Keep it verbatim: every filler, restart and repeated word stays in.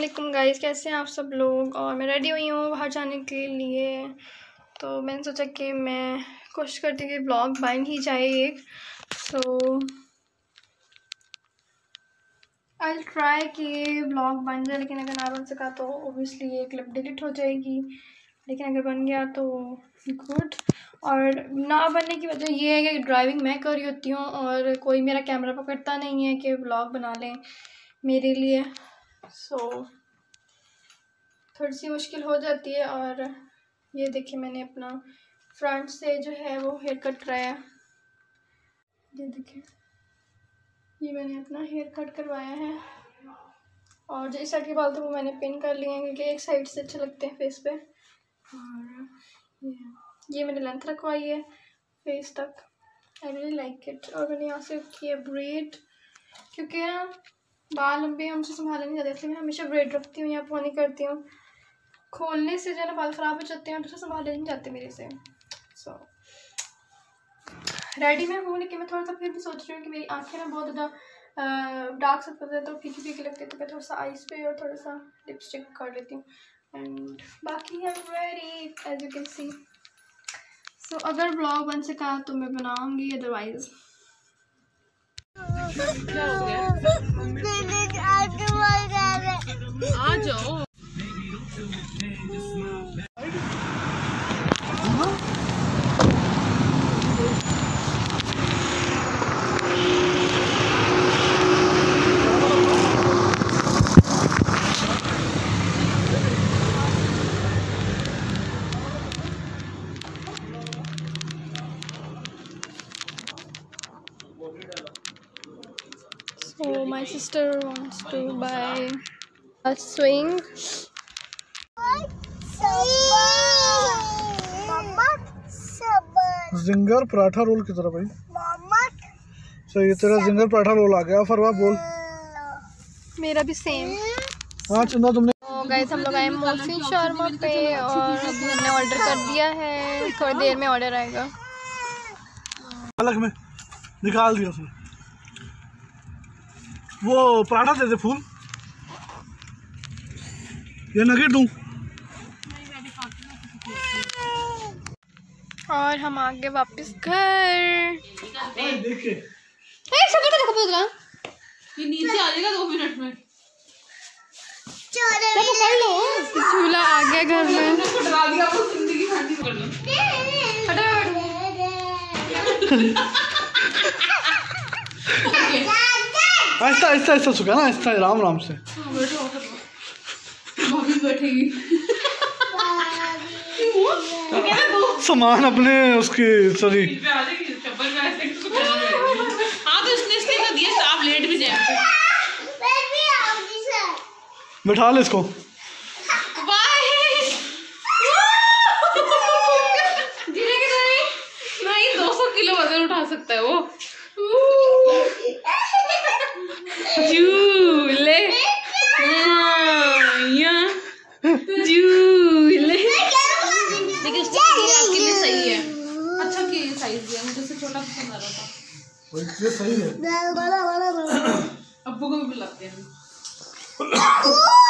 वालेकुम गाइस, कैसे हैं आप सब लोग। और मैं रेडी हुई हूँ बाहर जाने के लिए। तो मैंने सोचा कि मैं कोशिश करती हूँ कि ब्लॉग बन ही जाए एक। सो आई ट्राई कि ब्लॉग बन जाए, लेकिन अगर ना बन सका तो ओबियसली ये क्लिप डिलीट हो जाएगी। लेकिन अगर बन गया तो गुड। और ना बनने की वजह ये है कि ड्राइविंग मैं कर रही होती हूँ और कोई मेरा कैमरा पकड़ता नहीं है कि ब्लॉग बना लें मेरे लिए। सो so, थोड़ी सी मुश्किल हो जाती है। और ये देखिए मैंने अपना फ्रंट से जो है वो हेयर कट कराया। ये देखिए ये मैंने अपना हेयर कट करवाया है। और जो इस साइड के बाल थे वो मैंने पिन कर लिए हैं क्योंकि एक साइड से अच्छे लगते हैं फेस पे। और ये ये मैंने लेंथ रखवाई है फेस तक। I really like it. और मैंने यहाँ से की है ब्रेड, क्योंकि ना बाल लंबे हमसे संभाले नहीं जाते, इसलिए मैं हमेशा ब्रेड रखती हूँ या पोनी करती हूँ। खोलने से जो ना बाल ख़राब हो जाते हैं तो संभाले नहीं जाते मेरे से। सो so, रेडी मैं हूँ, लेकिन मैं थोड़ा सा फिर भी सोच रही हूँ कि मेरी आंखें ना बहुत ज़्यादा डार्क सर्कल है तो फीकी फीकी लगती है, तो मैं थोड़ा सा आइज़ पे और थोड़ा सा लिपस्टिक कर लेती हूँ। एंड बाकी I am ready as you can see. So अगर ब्लॉग बन सका तो मैं बनाऊँगी, अदरवाइज आ जाओ। So my sister wants to buy a swing. Zinger paratha roll की तरह भाई। सो ये तेरा जिंगर पराठा रोल आ गया। फरवा बोल। मेरा भी सेम। हाँ चंदा तुमने। तो गाइस हम लोग आए मोहसिन शर्मा पे और अभी हमने ऑर्डर कर दिया है। थोड़ी देर में ऑर्डर आएगा। अलग में निकाल दिया उसने। वो पराठा दे दे फूल। ये नगेट दूं। और हम आ गए वापस घर। देखिए ये नीचे आ जाएगा दो मिनट में। कर लो। झूला आ गया घर में। डरा दिया वो जिंदगी खाती कर लो। ऐसा ऐसा ऐसा सुखा ना, ऐसा आराम आराम से। भाभी बैठेगी। सामान अपने उसकी सॉरी। हाँ तो इसने इसलिए कर दिया आप लेट भी जाए। बैठा ले इसको। नहीं दो सौ किलो वजन उठा सकता है वो। झूले झूले लेकिन आपके लिए सही है। अच्छा की साइज दिया मुझे, से छोटा पसंद आ रहा था। ये सही है। अब्बू को भी बुलाते हैं।